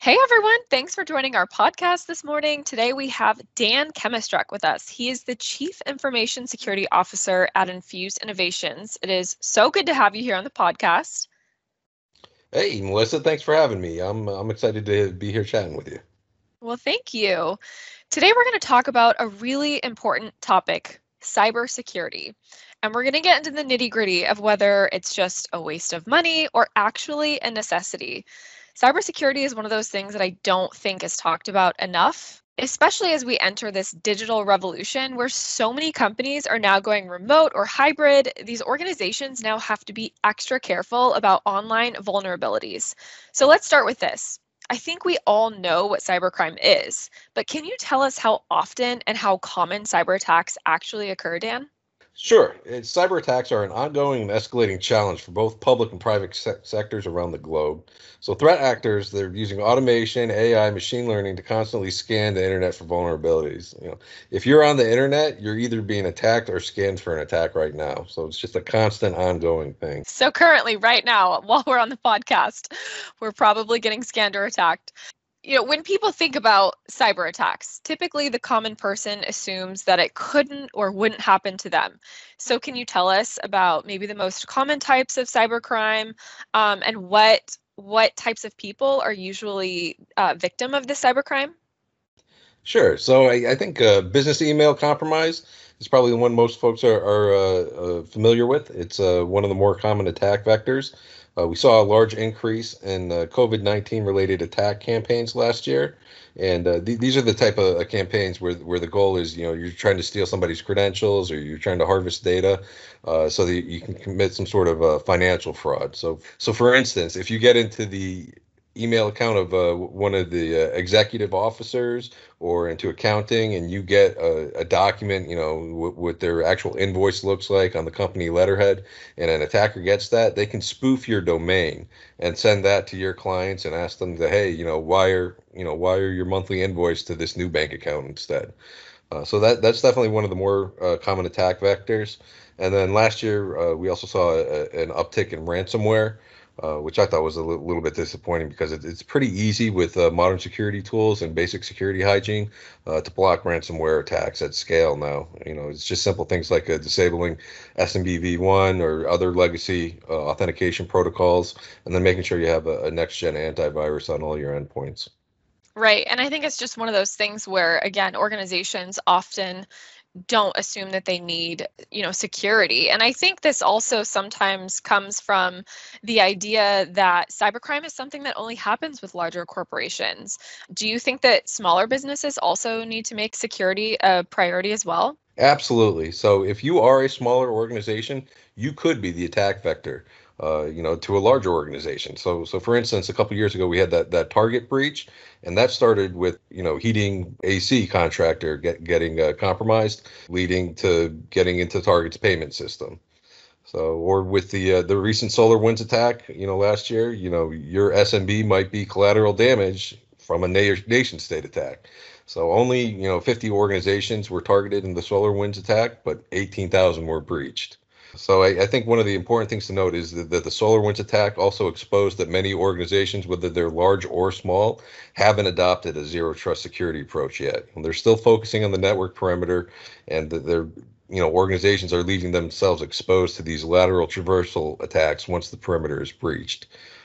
Hey everyone, thanks for joining our podcast this morning. Today we have Dan Chemistruck with us. He is the Chief Information Security Officer at Infused Innovations. It is so good to have you here on the podcast. Hey, Melissa, thanks for having me. I'm excited to be here chatting with you. Well, thank you. Today we're going to talk about a really important topic, cybersecurity. And we're going to get into the nitty-gritty of whether it's just a waste of money or actually a necessity. Cybersecurity is one of those things that I don't think is talked about enough, especially as we enter this digital revolution where so many companies are now going remote or hybrid. These organizations now have to be extra careful about online vulnerabilities. So let's start with this. I think we all know what cybercrime is, but can you tell us how often and how common cyber attacks actually occur, Dan? Sure, cyber attacks are an ongoing and escalating challenge for both public and private sectors around the globe. So, threat actors, they're using automation, AI, machine learning to constantly scan the internet for vulnerabilities. If you're on the internet, you're either being attacked or scanned for an attack right now. So, it's just a constant, ongoing thing. So currently, right now, while we're on the podcast, we're probably getting scanned or attacked. When people think about cyber attacks, typically the common person assumes that it couldn't or wouldn't happen to them. So can you tell us about maybe the most common types of cybercrime, and what types of people are usually victim of this cybercrime? Sure. So I think business email compromise is probably the one most folks are familiar with. It's one of the more common attack vectors. We saw a large increase in COVID-19 related attack campaigns last year. And these are the type of campaigns where the goal is, you're trying to steal somebody's credentials or you're trying to harvest data so that you can commit some sort of financial fraud. So for instance, if you get into the email account of one of the executive officers or into accounting and you get a document, what their actual invoice looks like on the company letterhead, and an attacker gets that, they can spoof your domain and send that to your clients and ask them to, hey, wire your monthly invoice to this new bank account instead. So that's definitely one of the more common attack vectors. And then last year, we also saw an uptick in ransomware, which I thought was a little bit disappointing because it's pretty easy with modern security tools and basic security hygiene to block ransomware attacks at scale now. It's just simple things like disabling SMBv1 or other legacy authentication protocols, and then making sure you have a next-gen antivirus on all your endpoints. Right. And I think it's just one of those things where, again, organizations often don't assume that they need, security. And I think this also sometimes comes from the idea that cybercrime is something that only happens with larger corporations. Do you think that smaller businesses also need to make security a priority as well? Absolutely. So if you are a smaller organization, you could be the attack vector, to a larger organization. So for instance, a couple years ago, we had that Target breach, and that started with, heating AC contractor getting compromised, leading to getting into Target's payment system. So, or with the recent SolarWinds attack, last year, your SMB might be collateral damage from a nation state attack. So only, 50 organizations were targeted in the SolarWinds attack, but 18,000 were breached. So I think one of the important things to note is that the SolarWinds attack also exposed that many organizations, whether they're large or small, haven't adopted a zero trust security approach yet. And they're still focusing on the network perimeter, and that they're organizations are leaving themselves exposed to these lateral traversal attacks once the perimeter is breached.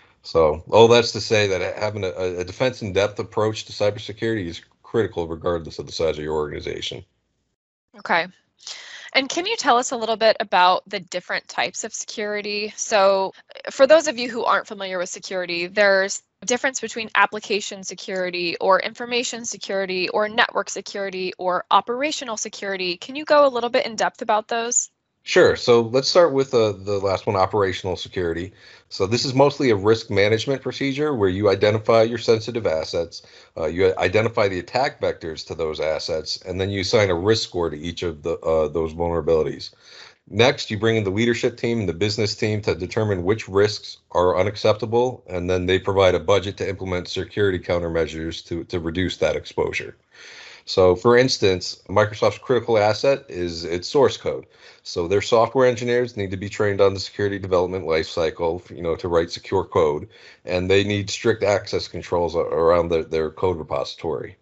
So all that's to say that having a defense in depth approach to cybersecurity is critical regardless of the size of your organization. Okay. And can you tell us a little bit about the different types of security? So, for those of you who aren't familiar with security, there's a difference between application security or information security or network security or operational security. Can you go a little bit in depth about those? Sure. So let's start with the last one, operational security. So this is mostly a risk management procedure where you identify your sensitive assets, you identify the attack vectors to those assets, and then you assign a risk score to each of those vulnerabilities. Next, you bring in the leadership team and the business team to determine which risks are unacceptable, and then they provide a budget to implement security countermeasures to reduce that exposure. So, for instance, Microsoft's critical asset is its source code. So, their software engineers need to be trained on the security development lifecycle, to write secure code, and they need strict access controls around their code repository.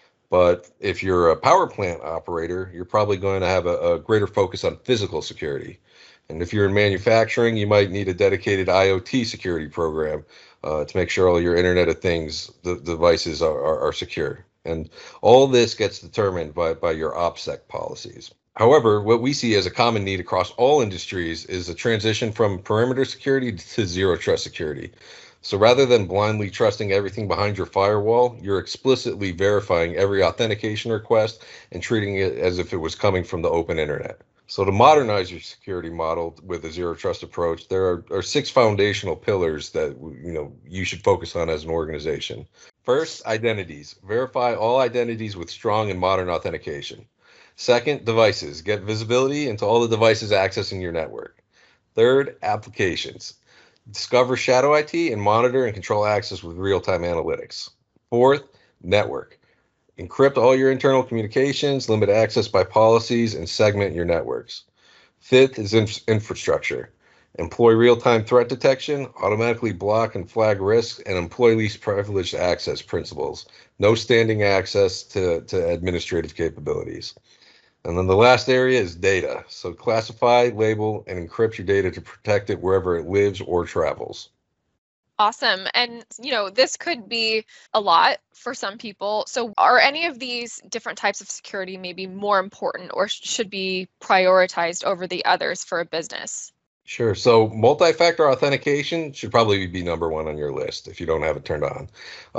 But if you're a power plant operator, you're probably going to have a greater focus on physical security. And if you're in manufacturing, you might need a dedicated IoT security program to make sure all your Internet of Things devices are secure. And all this gets determined by your OPSEC policies. However, what we see as a common need across all industries is a transition from perimeter security to zero trust security. So rather than blindly trusting everything behind your firewall, you're explicitly verifying every authentication request and treating it as if it was coming from the open internet. So to modernize your security model with a zero trust approach, there are six foundational pillars that you should focus on as an organization. First, identities. Verify all identities with strong and modern authentication. Second, devices. Get visibility into all the devices accessing your network. Third, applications. Discover shadow IT and monitor and control access with real-time analytics. Fourth, network. Encrypt all your internal communications, limit access by policies, and segment your networks. Fifth is infrastructure. Employ real-time threat detection, automatically block and flag risks, and employ least privileged access principles. No standing access to administrative capabilities. And then the last area is data. So classify, label, and encrypt your data to protect it wherever it lives or travels. Awesome. And, this could be a lot for some people. So are any of these different types of security maybe more important or should be prioritized over the others for a business? Sure. So multi-factor authentication should probably be number one on your list if you don't have it turned on.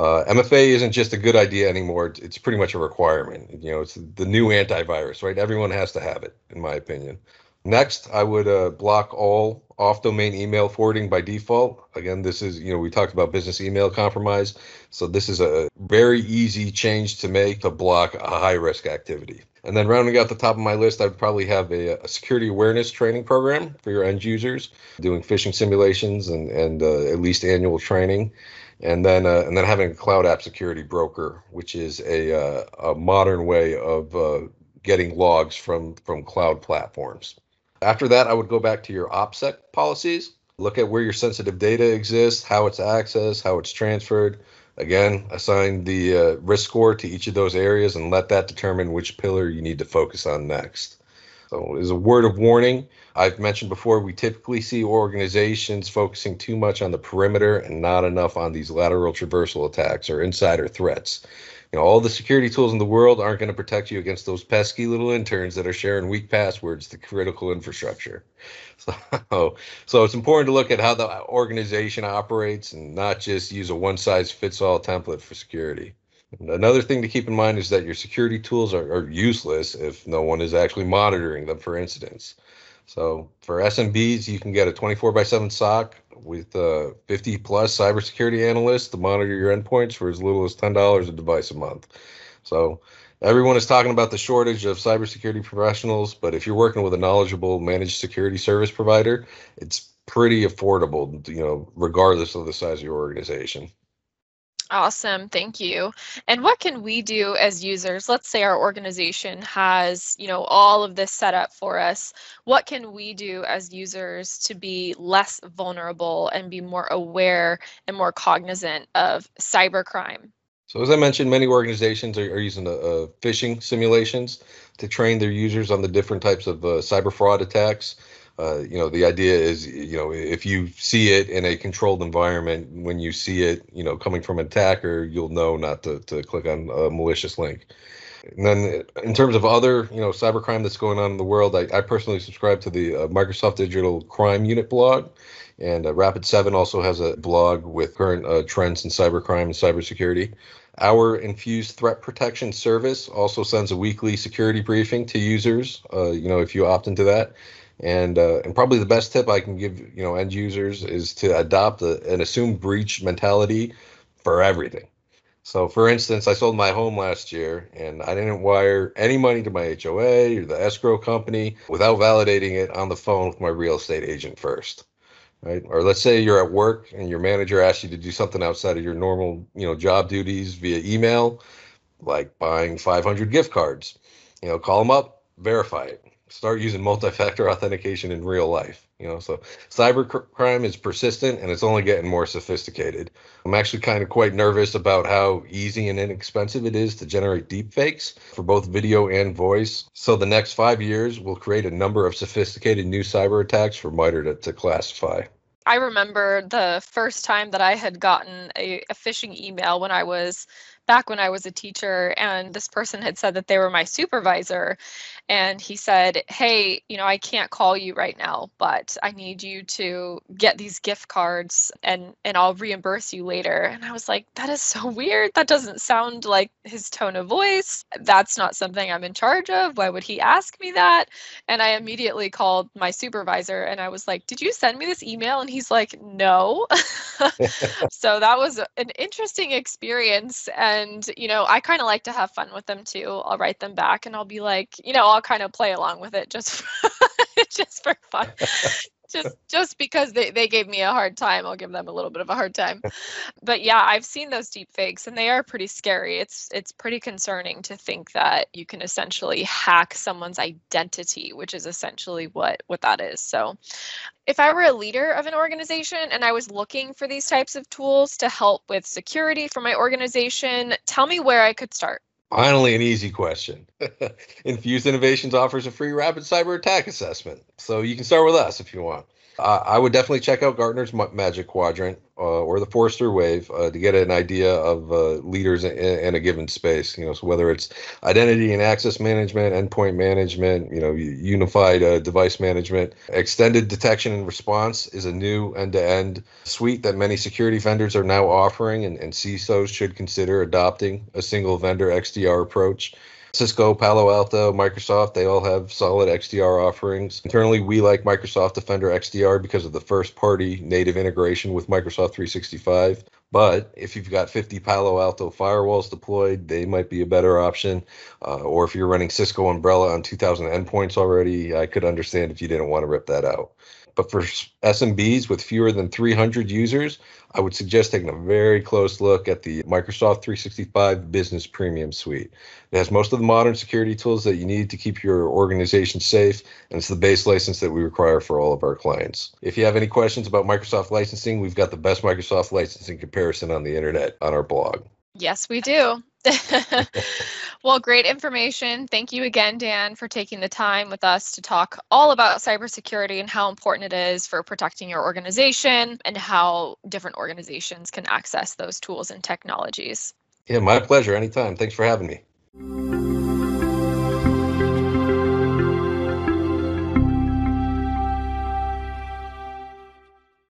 MFA isn't just a good idea anymore. It's pretty much a requirement. It's the new antivirus, right? Everyone has to have it, in my opinion. Next, I would block all off-domain email forwarding by default. Again, this is, we talked about business email compromise. So this is a very easy change to make to block a high-risk activity. And then rounding out the top of my list, I'd probably have a security awareness training program for your end users, doing phishing simulations and at least annual training. And then having a cloud app security broker, which is a modern way of getting logs from cloud platforms. After that, I would go back to your OPSEC policies, look at where your sensitive data exists, how it's accessed, how it's transferred. Again, assign the risk score to each of those areas and let that determine which pillar you need to focus on next. So, as a word of warning, I've mentioned before, we typically see organizations focusing too much on the perimeter and not enough on these lateral traversal attacks or insider threats. All the security tools in the world aren't going to protect you against those pesky little interns that are sharing weak passwords to critical infrastructure. So it's important to look at how the organization operates and not just use a one-size-fits-all template for security. And another thing to keep in mind is that your security tools are useless if no one is actually monitoring them for incidents. So for SMBs, you can get a 24/7 SOC with 50 plus cybersecurity analysts to monitor your endpoints for as little as $10 a device a month. So everyone is talking about the shortage of cybersecurity professionals, but if you're working with a knowledgeable managed security service provider, it's pretty affordable, regardless of the size of your organization. Awesome. Thank you. And what can we do as users? Let's say our organization has, all of this set up for us. What can we do as users to be less vulnerable and be more aware and more cognizant of cybercrime? So as I mentioned, many organizations are using phishing simulations to train their users on the different types of cyber fraud attacks. The idea is, if you see it in a controlled environment, when you see it, coming from an attacker, you'll know not to click on a malicious link. And then in terms of other, cybercrime that's going on in the world, I personally subscribe to the Microsoft Digital Crime Unit blog. And Rapid7 also has a blog with current trends in cybercrime and cybersecurity. Our Infused Threat Protection Service also sends a weekly security briefing to users, if you opt into that. And probably the best tip I can give, end users is to adopt an assumed breach mentality for everything. So, for instance, I sold my home last year and I didn't wire any money to my HOA or the escrow company without validating it on the phone with my real estate agent first. Right? Or let's say you're at work and your manager asks you to do something outside of your normal, job duties via email. like buying 500 gift cards. Call them up, verify it. Start using multi-factor authentication in real life. So cybercrime is persistent and it's only getting more sophisticated. I'm actually kind of quite nervous about how easy and inexpensive it is to generate deepfakes for both video and voice. So the next 5 years will create a number of sophisticated new cyber attacks for MITRE to classify. I remember the first time that I had gotten a phishing email when I was a teacher, and this person had said that they were my supervisor. And he said, hey, I can't call you right now, but I need you to get these gift cards and I'll reimburse you later. And I was like, that is so weird. That doesn't sound like his tone of voice. That's not something I'm in charge of. Why would he ask me that? And I immediately called my supervisor and I was like, did you send me this email? And he's like, no. So that was an interesting experience. And, I kind of like to have fun with them too. I'll write them back and I'll be like, I'll kind of play along with it just just for fun. Just because they gave me a hard time, I'll give them a little bit of a hard time. But yeah, I've seen those deep fakes and they are pretty scary. It's pretty concerning to think that you can essentially hack someone's identity, which is essentially what that is. So if I were a leader of an organization and I was looking for these types of tools to help with security for my organization, tell me where I could start. Finally, an easy question. Infused Innovations offers a free rapid cyber attack assessment, so you can start with us if you want. I would definitely check out Gartner's Magic Quadrant or the Forrester Wave to get an idea of leaders in a given space. So whether it's identity and access management, endpoint management, unified device management, extended detection and response is a new end-to-end suite that many security vendors are now offering, and CISOs should consider adopting a single vendor XDR approach. Cisco, Palo Alto, Microsoft, they all have solid XDR offerings. Internally, we like Microsoft Defender XDR because of the first-party native integration with Microsoft 365. But if you've got 50 Palo Alto firewalls deployed, they might be a better option. Or if you're running Cisco Umbrella on 2,000 endpoints already, I could understand if you didn't want to rip that out. But for SMBs with fewer than 300 users, I would suggest taking a very close look at the Microsoft 365 Business Premium Suite. It has most of the modern security tools that you need to keep your organization safe, and it's the base license that we require for all of our clients. If you have any questions about Microsoft licensing, we've got the best Microsoft licensing comparison on the internet on our blog. Yes, we do. Well, great information. Thank you again, Dan, for taking the time with us to talk all about cybersecurity and how important it is for protecting your organization and how different organizations can access those tools and technologies. Yeah, my pleasure. Anytime. Thanks for having me.